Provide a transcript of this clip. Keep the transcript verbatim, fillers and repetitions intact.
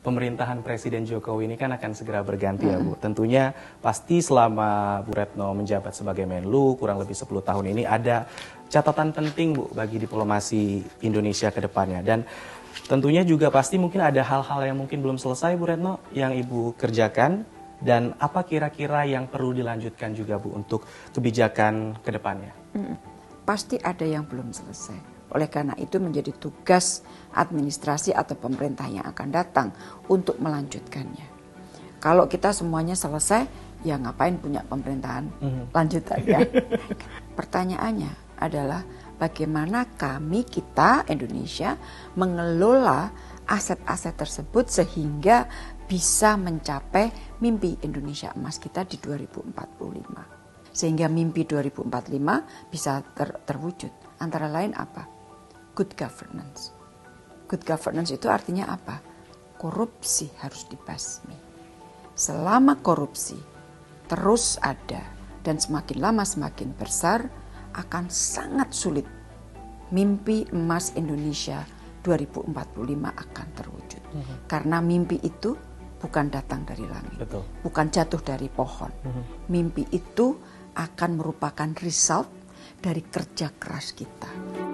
pemerintahan Presiden Jokowi ini kan akan segera berganti ya Bu. Tentunya pasti selama Bu Retno menjabat sebagai Menlu kurang lebih sepuluh tahun ini ada catatan penting Bu bagi diplomasi Indonesia ke depannya. Dan tentunya juga pasti mungkin ada hal-hal yang mungkin belum selesai Bu Retno yang Ibu kerjakan. Dan apa kira-kira yang perlu dilanjutkan juga Bu untuk kebijakan ke depannya? Hmm, pasti ada yang belum selesai. Oleh karena itu menjadi tugas administrasi atau pemerintah yang akan datang untuk melanjutkannya. Kalau kita semuanya selesai, ya ngapain punya pemerintahan mm-hmm. lanjutannya? Pertanyaannya adalah bagaimana kami, kita, Indonesia, mengelola aset-aset tersebut sehingga bisa mencapai mimpi Indonesia emas kita di dua ribu empat puluh lima. Sehingga mimpi dua ribu empat puluh lima bisa ter- terwujud. Antara lain apa? Good governance. Good governance itu artinya apa? Korupsi harus dibasmi. Selama korupsi terus ada dan semakin lama semakin besar, akan sangat sulit mimpi emas Indonesia dua ribu empat puluh lima akan terwujud. Mm-hmm. Karena mimpi itu bukan datang dari langit. Betul. Bukan jatuh dari pohon. Mm-hmm. Mimpi itu akan merupakan result dari kerja keras kita.